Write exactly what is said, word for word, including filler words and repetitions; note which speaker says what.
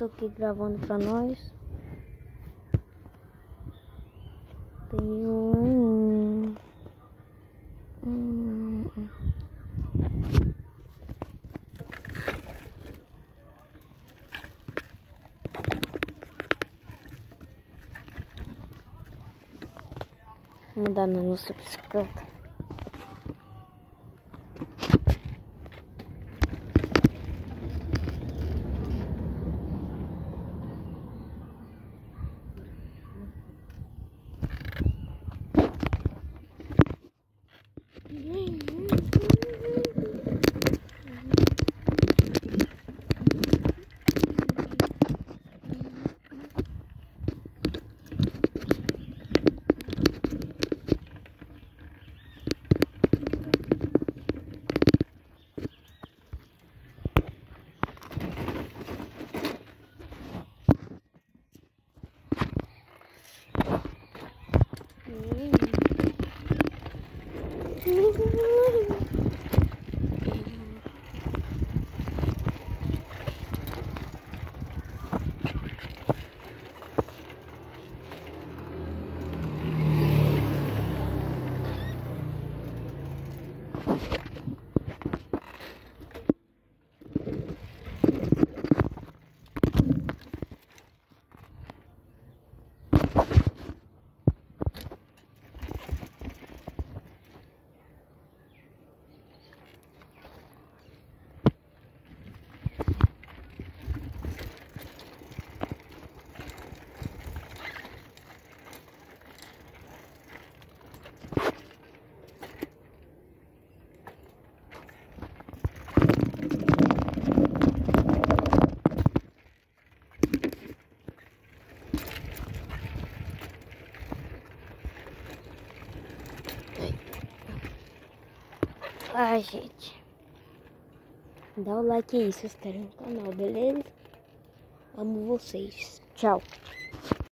Speaker 1: tô aqui gravando pra nós. Tem um... um... Vamos andar na nossa bicicleta. Ai, gente, dá o like aí, se inscreve no canal, beleza? Amo vocês. Tchau.